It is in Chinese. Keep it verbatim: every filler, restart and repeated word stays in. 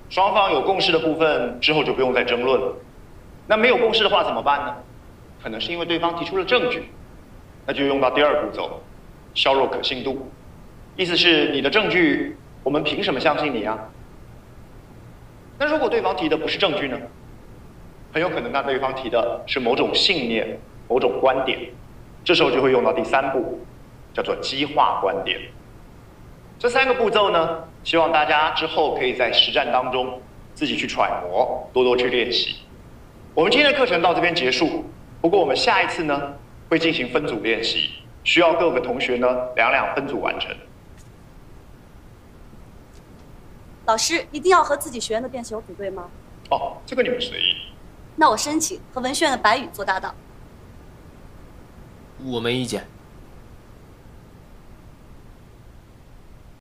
双方有共识的部分之后就不用再争论了。那没有共识的话怎么办呢？可能是因为对方提出了证据，那就用到第二步骤，削弱可信度。意思是你的证据，我们凭什么相信你啊？那如果对方提的不是证据呢？很有可能那对方提的是某种信念、某种观点，这时候就会用到第三步，叫做激化观点。这三个步骤呢，希望大家之后可以在实战当中自己去揣摩，多多去练习。我们今天的课程到这边结束，不过我们下一次呢会进行分组练习，需要各个同学呢两两分组完成。 老师一定要和自己学院的辩球组队吗？ 哦，这个你们随意。 那我申请和文学院的白宇做搭档。 我没意见。